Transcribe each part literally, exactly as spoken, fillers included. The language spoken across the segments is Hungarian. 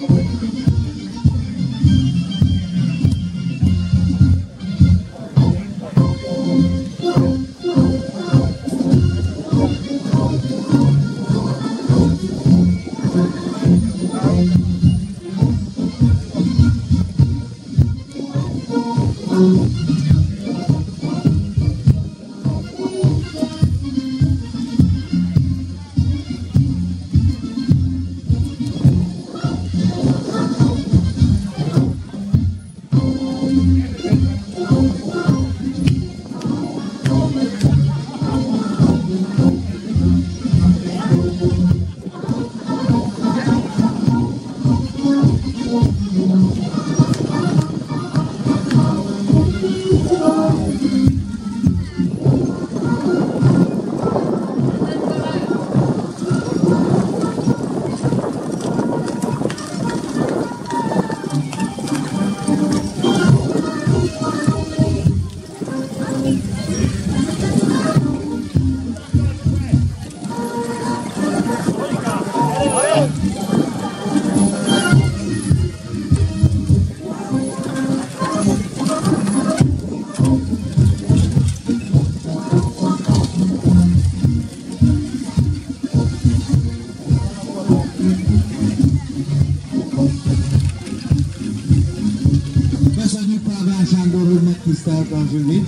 Tisztelt a zsűri!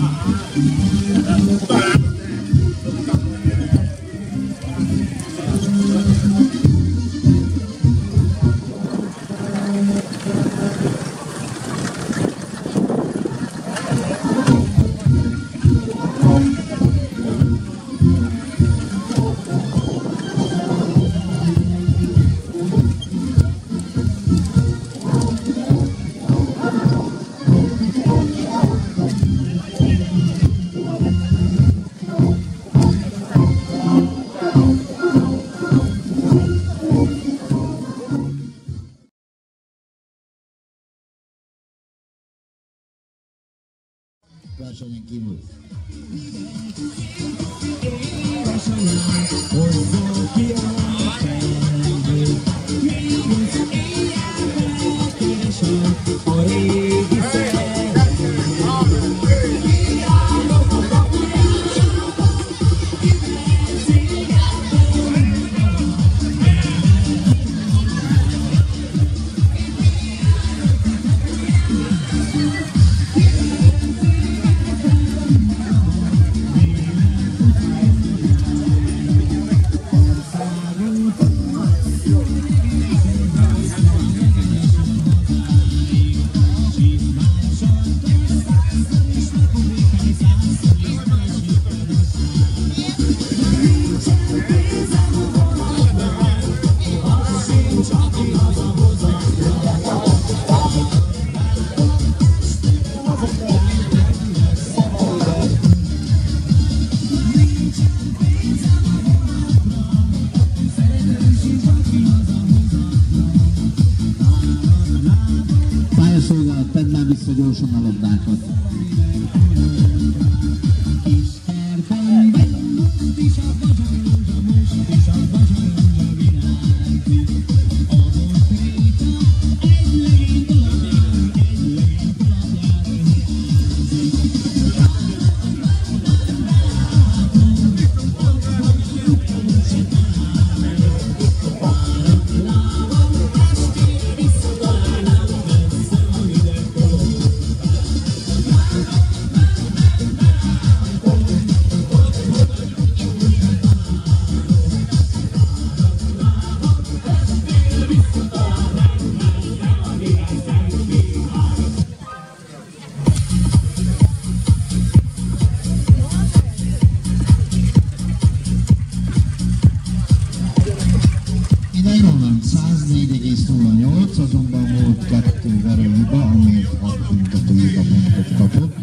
Versenyen kívül. Pályaszolgálat, tedd már vissza gyorsan a labdákat. száznégy egész nulla nyolc, azonban volt kettő verőhiba, amiért hat büntetőhiba pontot kapott.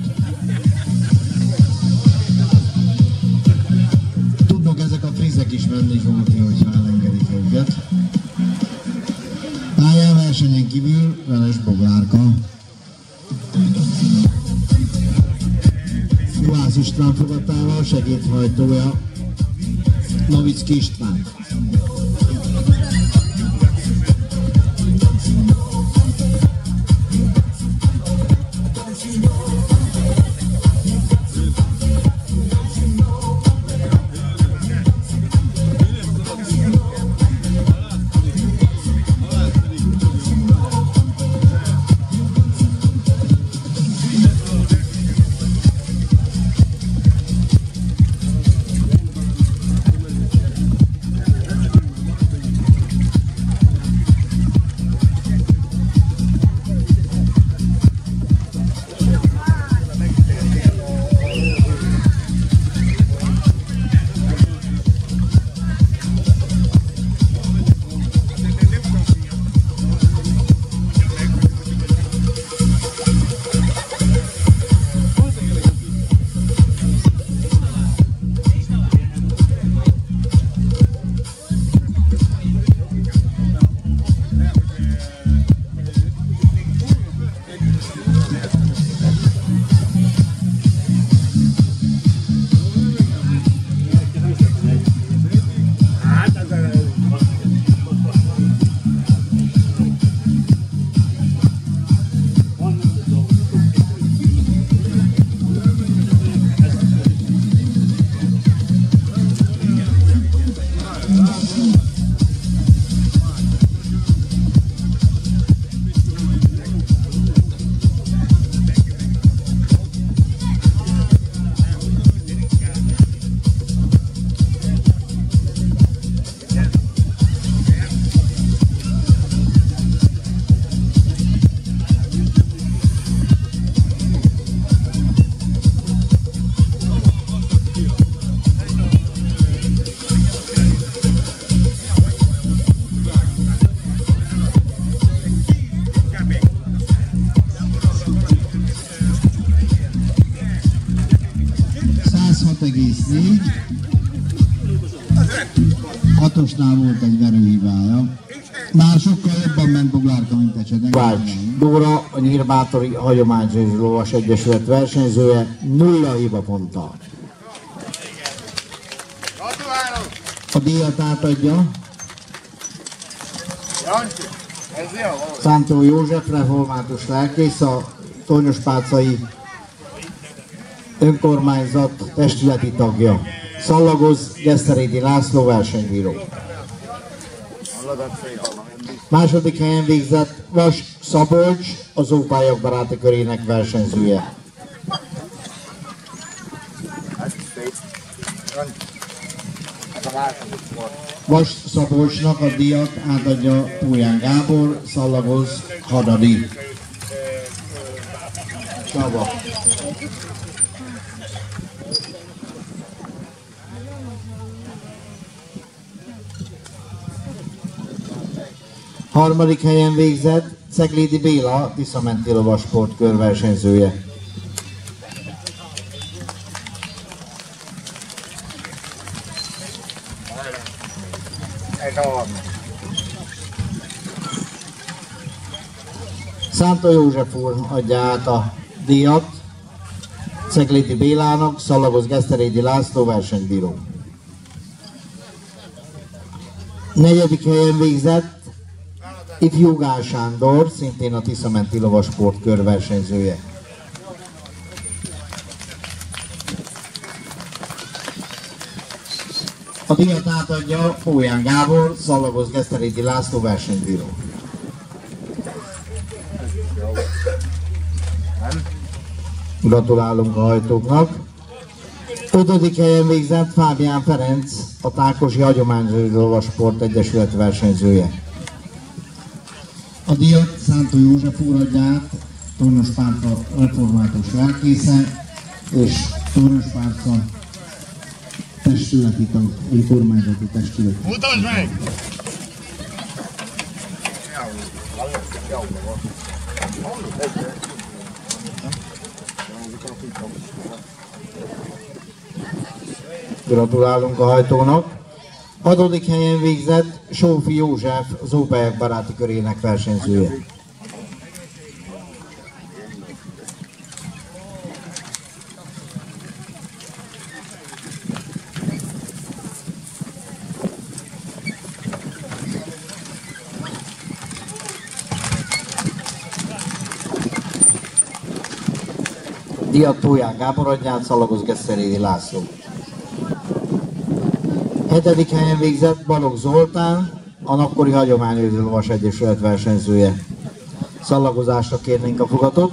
Tudnak ezek a frizek is menni fogni, hogyha elengedik őket. Pályán versenyen kívül Veles Boglárka. Juhász István fogadtával, segédhajtója Novicki István. egész négy. Hatosnál volt egy verőhibája. Már sokkal jobban ment Boglárka, mint Ecseden. Kovács Dóra, a Nyírbátori Hagyományos Lovas Egyesület versenyzője, nulla hibaponttal. A díjat átadja Szántó József, református lelkész, a Tornyospácai Önkormányzat testületi tagja. Szallagoz Geszterédi László, versenybíró. Második helyen végzett Vas Szabolcs, az Ópályok baráti körének versenyzője. Vas Szabolcsnak a díjat átadja Pólyán Gábor, Szallagoz Hadadi Csaba. Harmadik helyen végzett Ceglédi Béla, Tiszamenti Lovasport körversenyzője. Szántó József úr adja át a díjat Ceglédi Bélának, Szallagoz Geszterédi László, versenybíró. Negyedik helyen végzett Ifjú Gál Sándor, szintén a Tiszamenti Lovasport körversenyzője. A díjat átadja Pólyán Gábor, Szallagoz Geszterédi László, versenybíró. Gratulálunk a hajtóknak. Ötödik helyen végzett Fábián Ferenc, a Tákosi Hagyományos Lovasport Egyesület versenyzője. A díjat Szántó József úr adja át, Tornyospárca református lelkésze és Tornyospárca testületi tag, önkormányzati testületi. Mutasd meg! Gratulálunk a hajtónak. Hatodik helyen végzett Sófi József, az Ópályok baráti körének versenyzője. Díjat Pólyán Gábor adja át, Szallagoz Geszterédi László. Hetedik helyen végzett Balogh Zoltán, a Nakkori Hagyományőrző Lovas Egyesület versenyzője. Szallagozásra kérnénk a fogatot.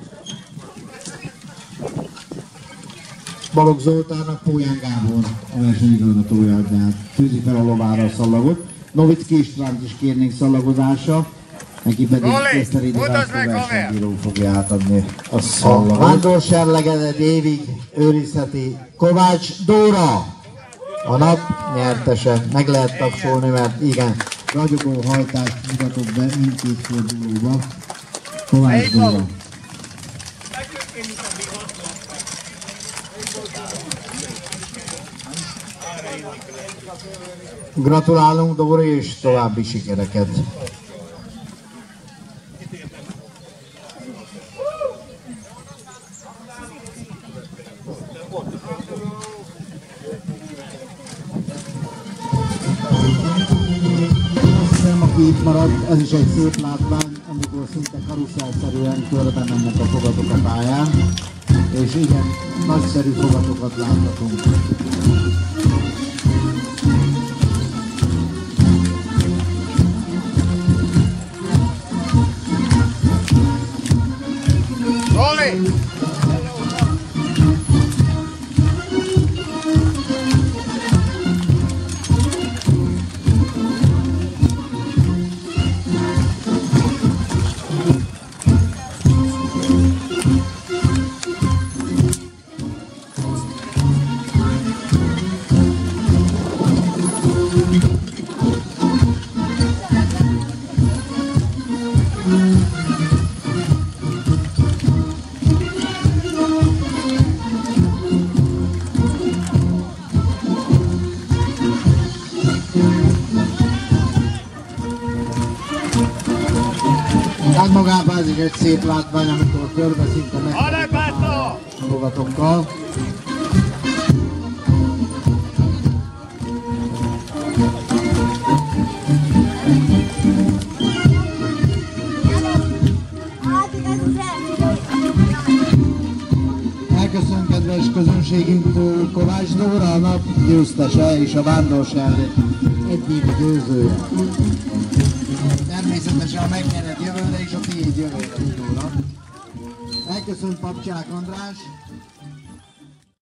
Balogh Zoltánnak Pólyán Gábor, a versenyigazgatója adja át, fűzi fel a lovára a szallagot. Novicki Istvánt is kérnénk szallagozásra, neki pedig Geszterédi László versenybíró fogja átadni a szallagot. A vándorserleget évig őrizheti Kovács Dóra, a nap nyertese. Meg lehet tapsolni, mert igen, ragyogó hajtást mutatok be mindkét fordulóba. Kovács Dóra. Gratulálunk Dóri, és további sikereket! Aki itt maradt, ez is egy szép látvány, amikor szinte karuszelszerűen körbe mennek a fogatok a pályán, és igen, nagyszerű fogatokat láthatunk. Hát magában ez is egy szép látvány, amikor körbe szinte megtelik a fogatokkal. Elköszön kedves közönségünktől Kovács Dóra, a nap győztese és a vándorság egyik győzője. Természetesen a megnyered jövőre és a tiéd jövőre, Dóra. Elköszön Papcsák András.